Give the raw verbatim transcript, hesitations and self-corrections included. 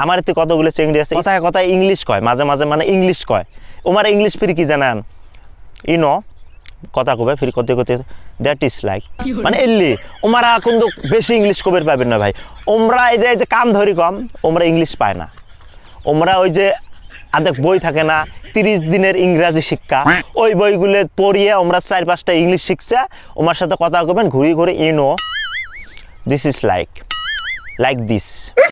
আমার এতে কতগুলো চেংড়ি আছে কথায় কথায় ইংলিশ কয় মাঝে মাঝে মানে ইংলিশ কয় ওমার ইংলিশ ফির কি জানেন ইনো কথা কবে ফির কত কত দ্যাট ইজ লাইক মানে এলি ওমারা কিন্তু বেশি ইংলিশ কবের পাবেন না ভাই ওমরা এই যে যে কান ধরি কম ওমরা ইংলিশ পায় না ওমরা ওই যে আদেক বই থাকে না তিরিশ দিনের ইংরাজি শিক্ষা ওই বইগুলো পড়িয়ে আমরা চার পাঁচটা ইংলিশ শিখছে ওমার সাথে কথা কবেন ঘুরি ঘুরে ইনো this is like like this